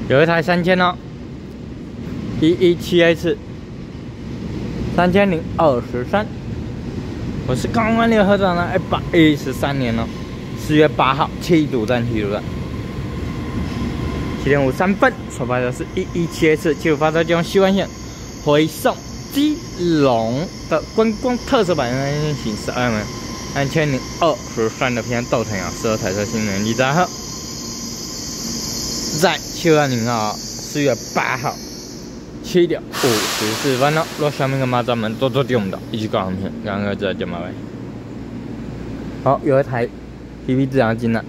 有一台3000哦，117X 3023，我是刚完联合厂的113年了，4月8号7组站7点53分，所拍的是117X 7组发车，将西湾线回送基隆的观光特色版行12门3023的偏斗城啊，12台车新能力载荷，在7月0号4月8号7点54分了。若下面跟马咱们多点我们的，一起搞影片，两个再见，拜拜。好，有一台 PP 自强金的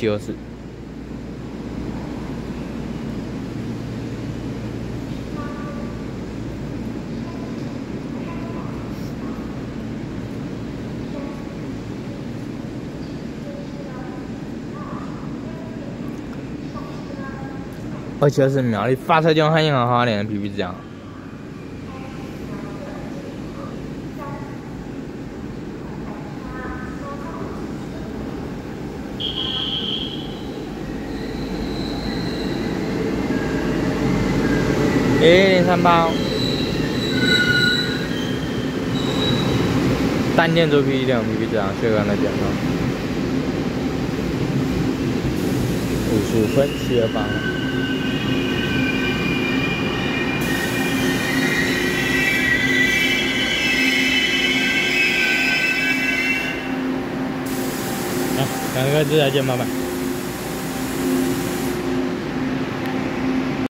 2724。2724苗栗发车就很银行花莲的 PP 自强。1038，单电做 PP 2 PP 自强，血管的检测，55分7月8号。好，两个字再见，拜拜。